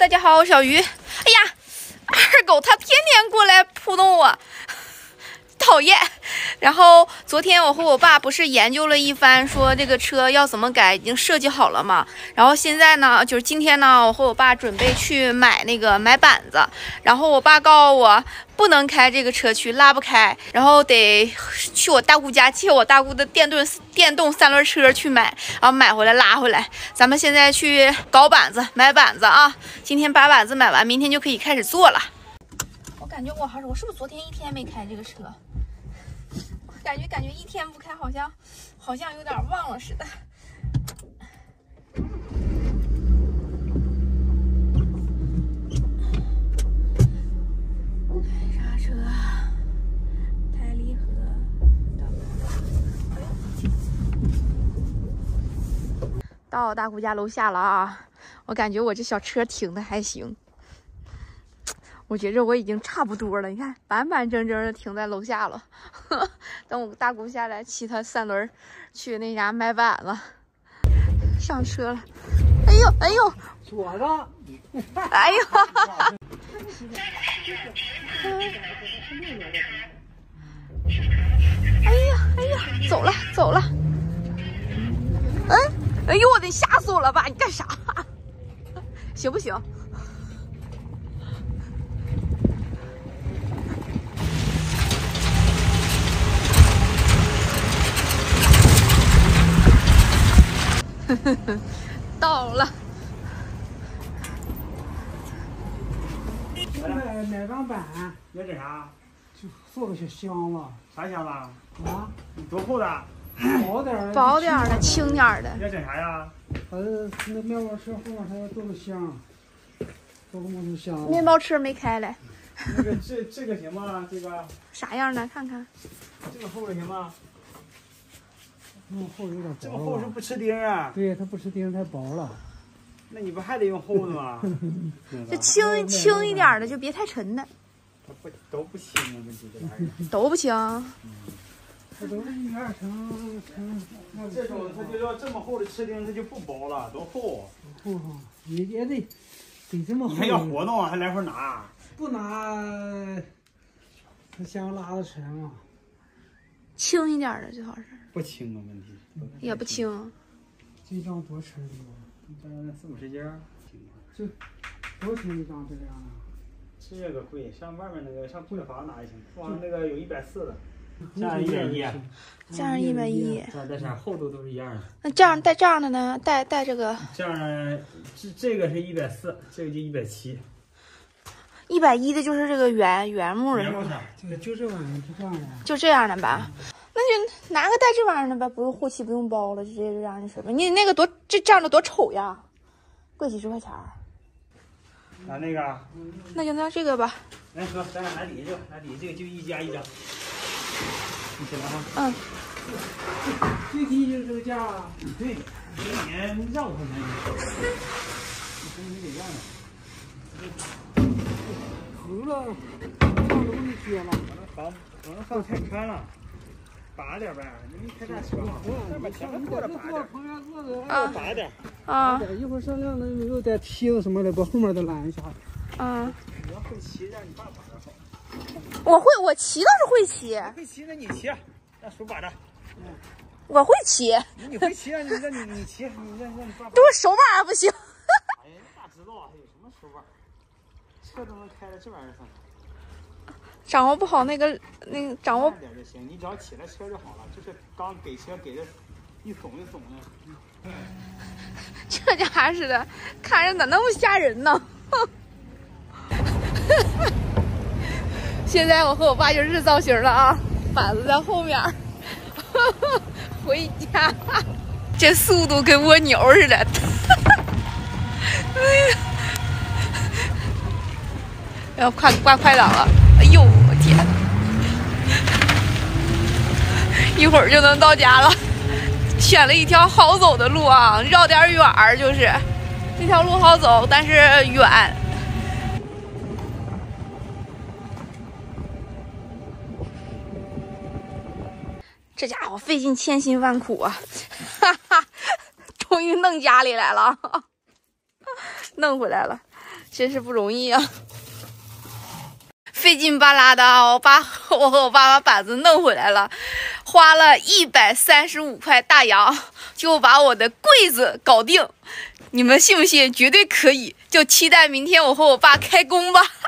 大家好，我小鱼。哎呀，二狗它天天过来扑动我，讨厌。然后昨天我和我爸不是研究了一番，说这个车要怎么改，已经设计好了嘛。然后现在呢，就是今天呢，我和我爸准备去买板子。然后我爸告诉我不能开这个车去，拉不开，然后得去我大姑家借我大姑的电动三轮车去买，然后买回来拉回来。咱们现在去搞板子，买板子啊！今天把板子买完，明天就可以开始做了。我感觉我是不是昨天一天没开这个车？感觉一天不开，好像有点忘了似的。刹车，抬离合，到我大姑家楼下了啊！我感觉我这小车停的还行。我觉着我已经差不多了，你看板板正正的停在楼下了。等我大姑下来骑她三轮去那家买板子，上车了。哎呦哎呦， 左的， 哎呦！哎呀哎呀，走了走了。哎呦，我得吓死我了吧？你干啥？行不行？到了。 买钢板， 要整啥？ 就做个小箱子。 啥箱子？ 啊？ 多厚的？ 薄点儿。 薄点儿的，轻点儿的。 要整啥呀？ 那面包车后面还要做个箱，做个木头箱。 面包车没开来。 那个这个行吗？这个啥样的？看看。 这个厚的行吗？ 厚有点薄。 这么厚是不吃钉啊？ 对，它不吃钉，太薄了。 那你不还得用厚的吗？ 就轻一点的，就别太沉的。 都不轻啊，这玩意儿。 都不轻。 它都是1、2层。 这种它就要这么厚的吃钉，它就不薄了，多厚。 厚，也得这么厚。 你还要活动啊？还来回拿？ 不拿，它箱拉的沉啊。 轻一点的最好是。 不轻啊，问题。 也不轻。 这张多沉的吗？ 这40-50斤儿。 就多轻一张这样的？ 这个贵，像外面那个，像贵坊拿也行，往那个有140的，这样110， 这样110， 但是厚度都是一样的。 那这样带这样的呢？带这个？ 这样这个是140，这个就170。 110的就是这个原木的是吧？ 就这玩意儿，就这样的。 就这样的吧。那就拿个带这玩意儿的吧，不用后期不用包了，就直接这样的水吧。你那个这样的多丑呀，贵几十块钱。 拿那个？ 那就拿这个吧。 来哥，咱俩拿底下这个，拿底下这个就1加1张。你起来哈。 嗯。 最低就是这个价。 对，给你让5块钱。你得让的。 糊了，上楼一撅了。 可能放太宽了。拔点呗，你开大车，把前面过来拔点， 旁边坐着啊，拔点啊， 一会儿上亮能又带梯子什么的，把后面的拦一下。 嗯， 你要会骑，让你爸把着好。 我骑倒是会骑。 会骑，那你骑，让手把着。 我会骑。 你会骑，让你骑，你让你爸。 都是手把不行。 哎呀，哪知道啊？有什么手把？车都能开了，这玩意儿算啥？ 掌握不好那个掌握点就行，你只要起来车就好了。就是刚给车给的一耸一耸的。 这家伙似的，看着咋那么吓人呢？现在我和我爸就是造型了啊，板子在后面，回家，这速度跟蜗牛似的。哎呀，要挂快档了。哎呦我天，一会儿就能到家了。选了一条好走的路啊，绕点远儿，就是这条路好走，但是远。这家伙费尽千辛万苦啊，哈哈，终于弄家里来了，弄回来了。 真是不容易啊！费劲巴拉的啊，我和我爸把板子弄回来了，花了135块大洋就把我的柜子搞定。你们信不信？绝对可以！就期待明天我和我爸开工吧。